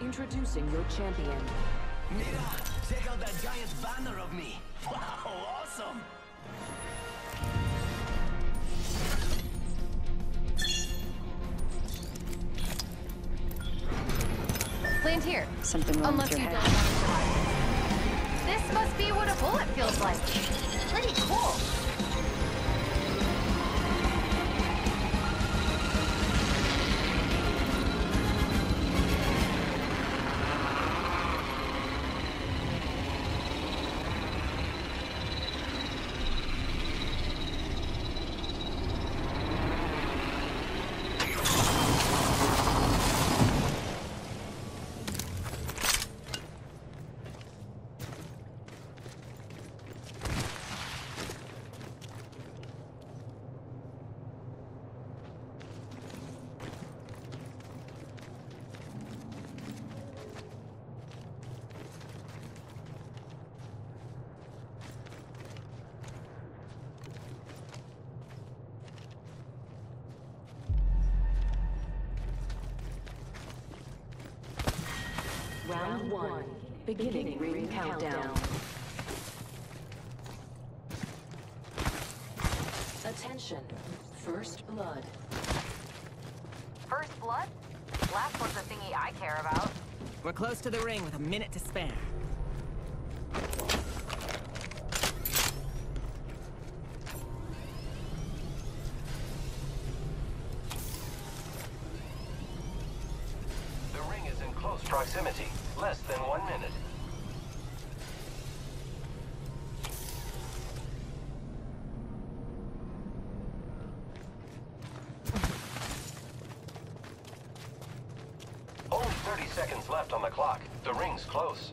Introducing your champion. Mira, check out that giant banner of me. Wow, awesome. Land here. Something wrong with Unless your you head. don't want to survive. This must be what a bullet feels like. Pretty cool. Round 1. Beginning ring countdown. Attention. First blood. First blood? Last one's the thingy I care about. We're close to the ring with a minute to spare. The ring is in close proximity. Less than 1 minute. Only 30 seconds left on the clock. The ring's close.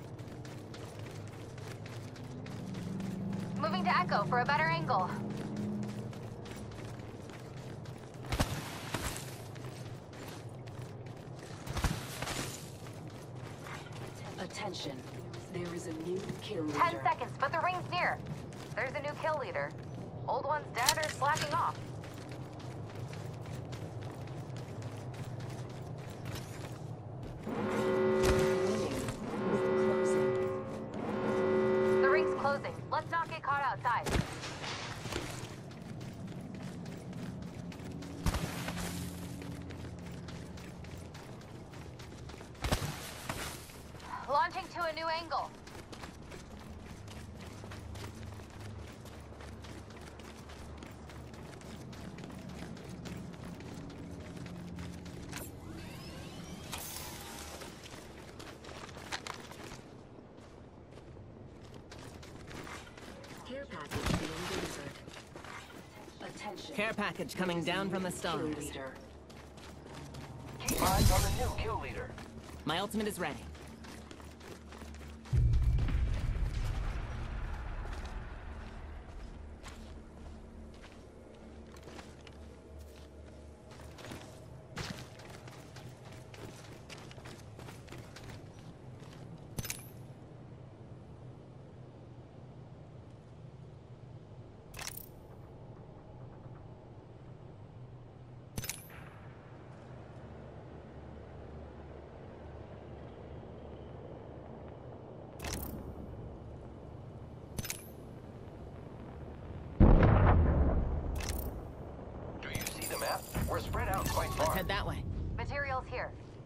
Moving to Echo for a better angle. Attention. There is a new kill 10 leader. seconds, but the ring's near. There's a new kill leader. Old one's dead or slacking off. The ring's closing. Let's not get caught outside. Launching to a new angle. Care package being delivered. Attention. Care package coming down from the Kill stars. leader. Keep eyes on the new kill leader. My ultimate is ready. Do you see the map? We're spread out quite Let's far. head that way. Materials here.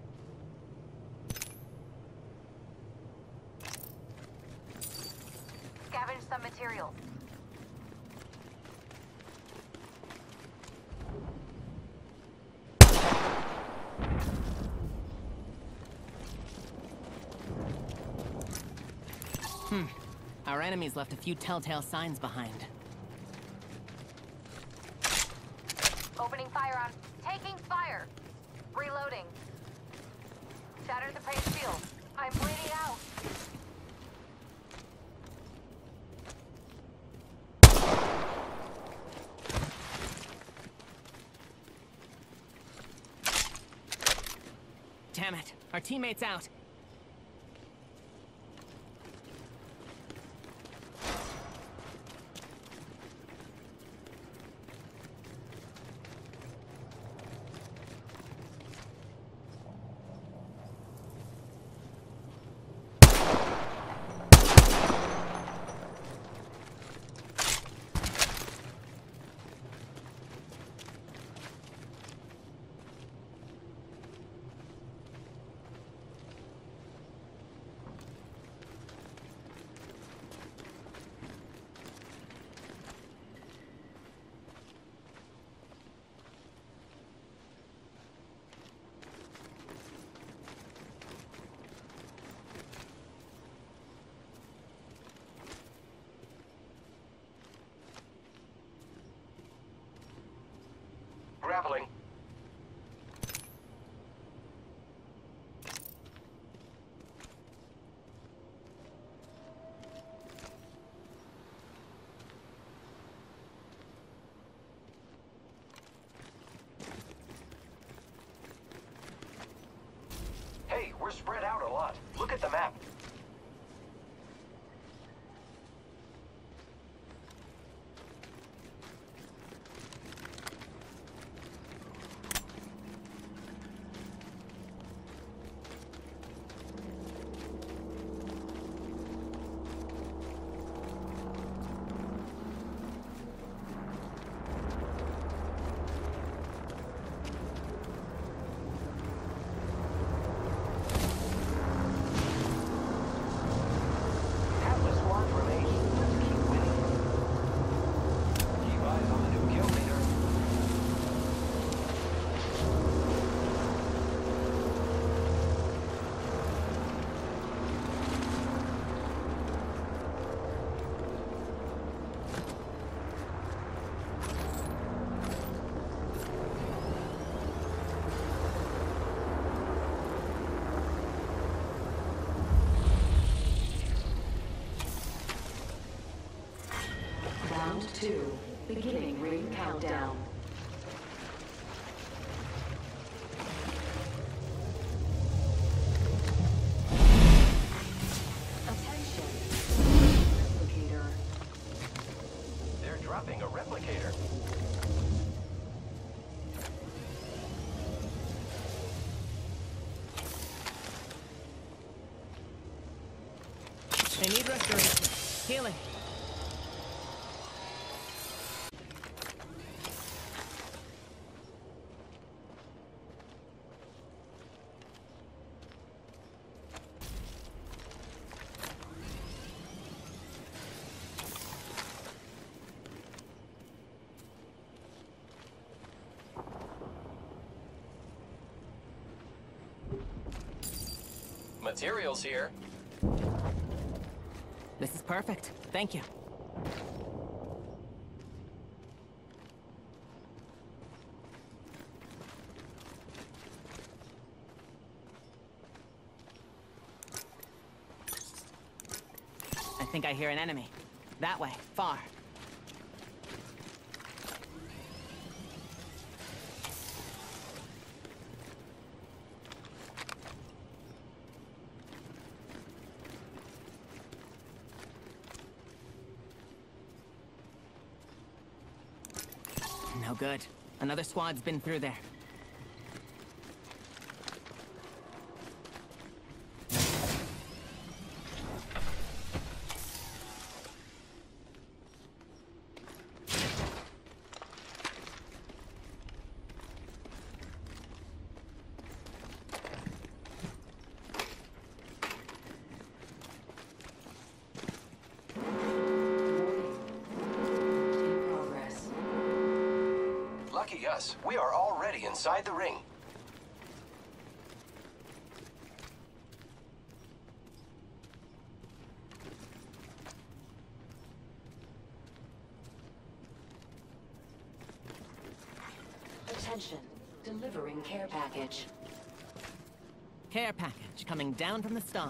Scavenge some materials. Our enemies left a few telltale signs behind. Opening fire on. Taking fire. Reloading. Shatter the praise shield. I'm bleeding out. Damn it. Our teammate's out. traveling. Hey, we're spread out a lot. Look at the map. Round 2. Beginning ring countdown. Attention. Replicator. They're dropping a replicator. They need restoration. Healing. Materials here. This is perfect. Thank you. I think I hear an enemy. That way, far. No good. Another squad's been through there. In progress. Lucky us, we are already inside the ring. Attention. Delivering care package. Care package coming down from the stars.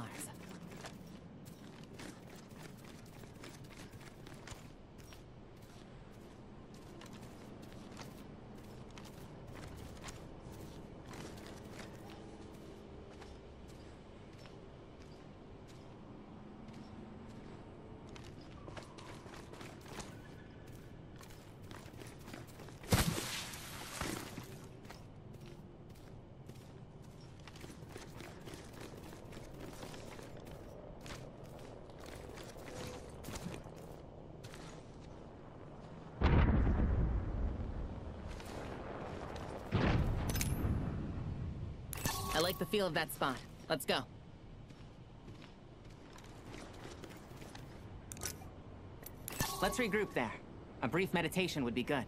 I like the feel of that spot. Let's go. Let's regroup there. A brief meditation would be good.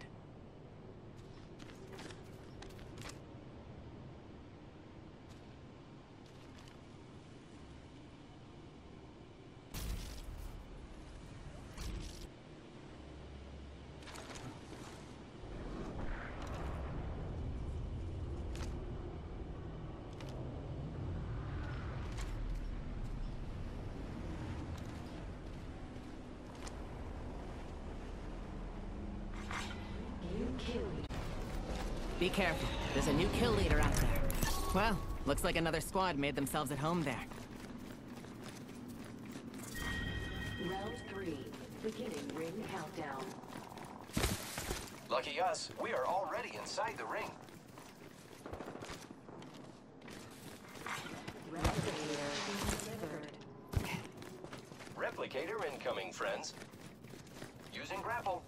Be careful. There's a new kill leader out there. Well, looks like another squad made themselves at home there. Round 3. Beginning ring countdown. Lucky us, we are already inside the ring. Replicator delivered. Replicator incoming, friends. Using grapple.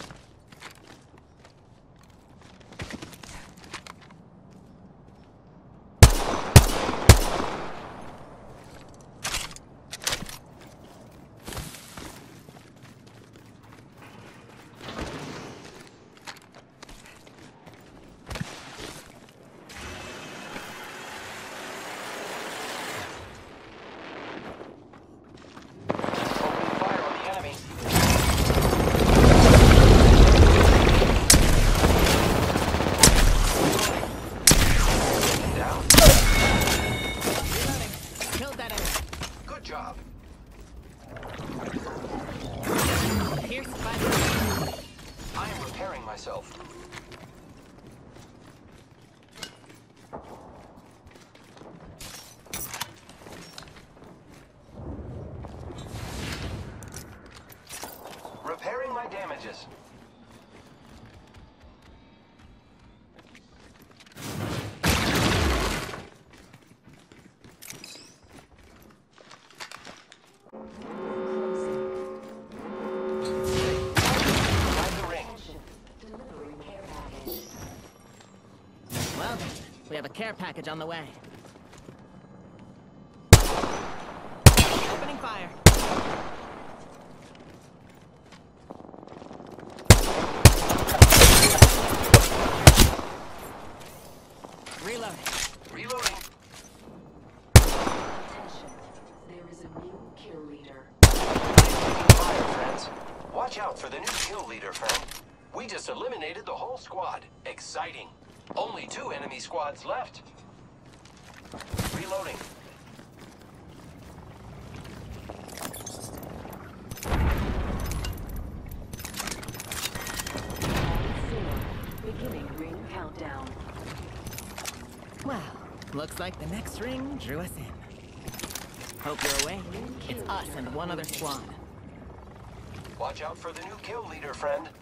Myself. Repairing my damages. We have a care package on the way. Opening fire. Reloading. Reloading. Attention. There is a new kill leader. Fire, friends. Watch out for the new kill leader, friend. We just eliminated the whole squad. Exciting. Only 2 enemy squads left. Reloading. Beginning ring countdown. Well, looks like the next ring drew us in. Hope you're awake. It's us and one other squad. Watch out for the new kill leader, friend.